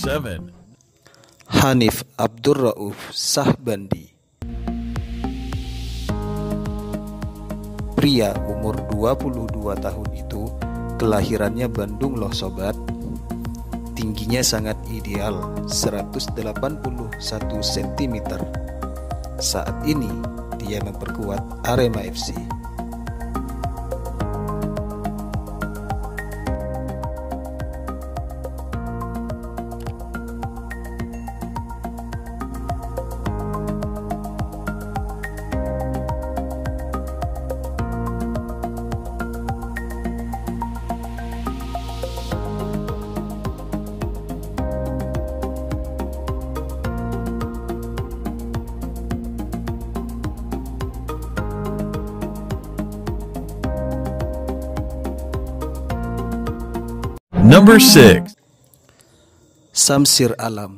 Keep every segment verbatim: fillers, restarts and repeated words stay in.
seven. Hanif Abdurrauf Sahbandi. Pria umur dua puluh dua tahun itu kelahirannya Bandung loh sobat. Tingginya sangat ideal, seratus delapan puluh satu sentimeter. Saat ini dia memperkuat Arema F C. Number six. Samsir Alam.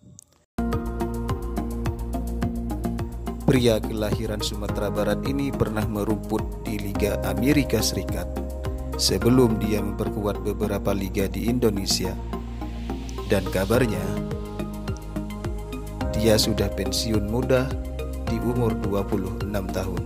Pria kelahiran Sumatera Barat ini pernah merumput di Liga Amerika Serikat sebelum dia memperkuat beberapa liga di Indonesia. Dan kabarnya dia sudah pensiun muda di umur dua puluh enam tahun.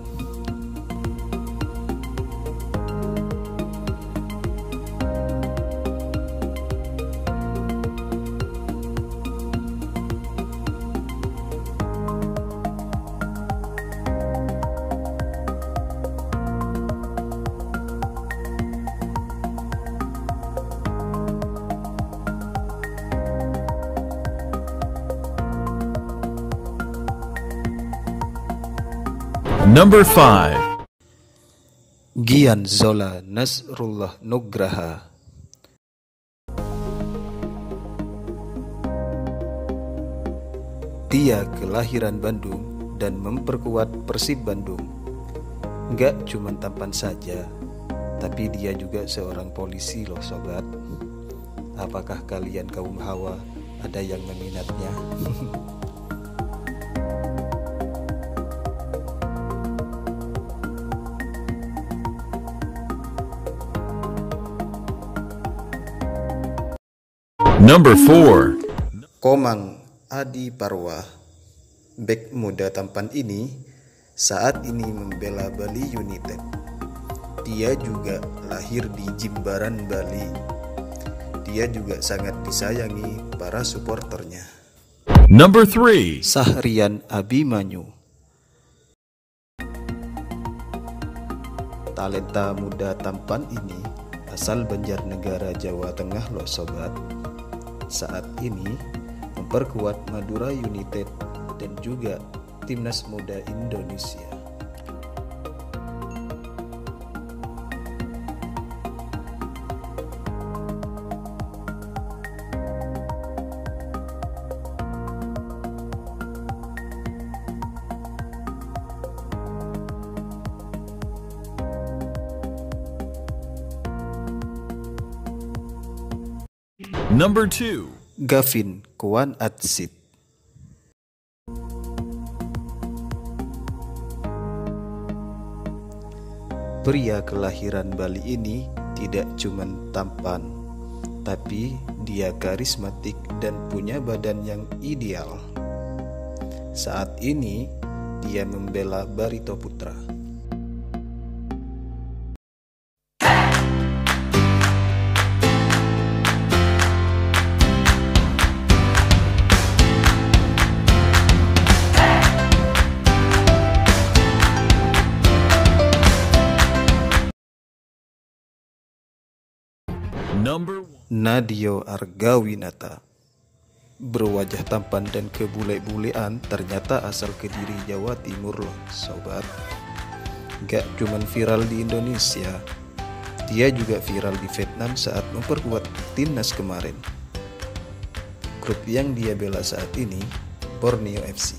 Number five. Gian Zola Nasrullah Nugraha. Dia kelahiran Bandung dan memperkuat Persib Bandung. Gak cuma tampan saja, tapi dia juga seorang polisi loh sobat. Apakah kalian kaum hawa ada yang meminatnya? Number four. Komang Adi Parwa. Bek muda tampan ini saat ini membela Bali United. Dia juga lahir di Jimbaran, Bali. Dia juga sangat disayangi para suporternya. Number three. Sahrian Abimanyu. Talenta muda tampan ini asal Banjarnegara, Jawa Tengah loh sobat. Saat ini memperkuat Madura United dan juga Timnas Muda Indonesia. Number two. Gavin Kwan Atsit. Pria kelahiran Bali ini tidak cuma tampan, tapi dia karismatik dan punya badan yang ideal. Saat ini dia membela Barito Putra. Number one. Nadio Argawinata. Berwajah tampan dan kebule-bulean, ternyata asal Kediri, Jawa Timur loh sobat. Gak cuman viral di Indonesia, dia juga viral di Vietnam saat memperkuat timnas kemarin. Klub yang dia bela saat ini Borneo F C.